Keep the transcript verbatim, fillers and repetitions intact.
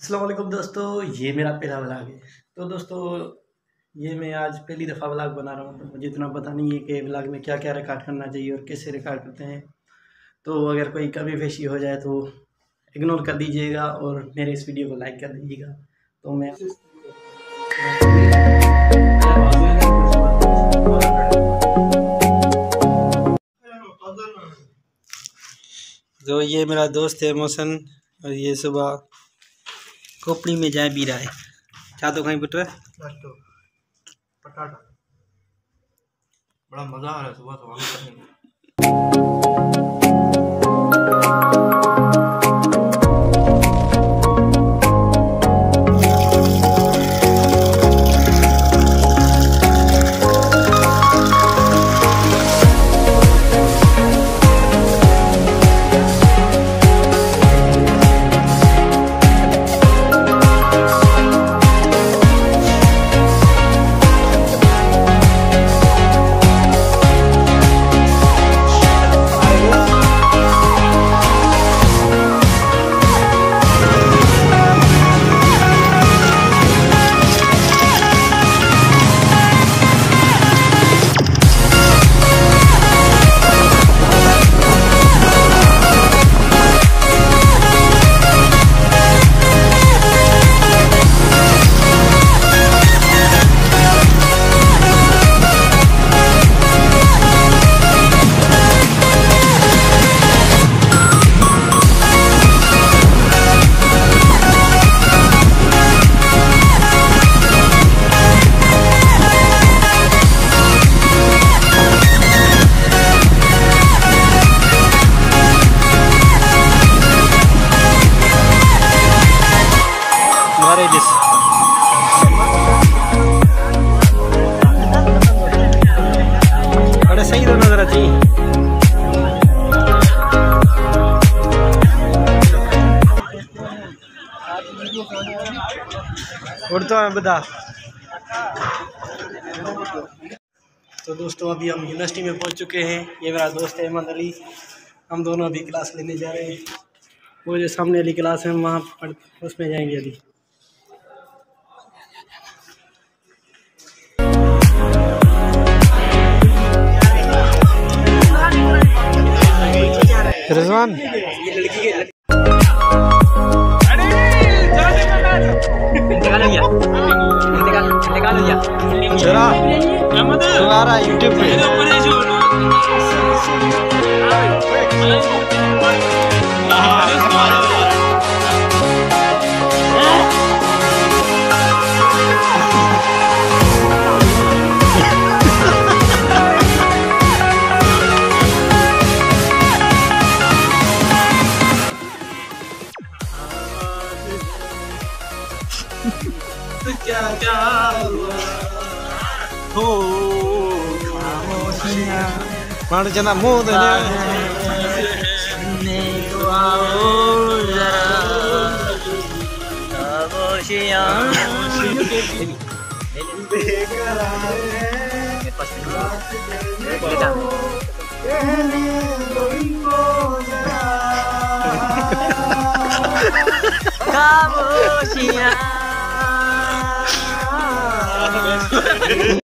अस्सलाम वालेकुम दोस्तों, ये मेरा पहला व्लॉग है। तो दोस्तों ये मैं आज पहली दफ़ा व्लॉग बना रहा हूँ, तो मुझे इतना पता नहीं है कि व्लॉग में क्या क्या रिकॉर्ड करना चाहिए और कैसे रिकॉर्ड करते हैं। तो अगर कोई कमी पेशी हो जाए तो इग्नोर कर दीजिएगा और मेरे इस वीडियो को लाइक कर दीजिएगा। तो मैं तो ये मेरा दोस्त है मोहसन, और ये सुबह खोपड़ी में जाए भी रहा है। क्या तो कहीं पुत्र पटाटा बड़ा मजा आ रहा है सुबह सुबह करने में। बड़े सही दो नजर आती उड़ता है बता। तो दोस्तों अभी हम यूनिवर्सिटी में पहुंच चुके हैं। ये मेरा दोस्त है अहमद अली, हम दोनों अभी क्लास लेने जा रहे हैं। वो जो सामने वाली क्लास है वहाँ पढ़ उसमें जाएंगे अभी। रिजवान जरा आ रहा है यूट्यूब पे। क्या क्या हुआ हो खामोशियां मार जना मोद ने तो आओ जरा खामोशियां बेकरार है बेटा कहने दो इनको जरा खामोशियां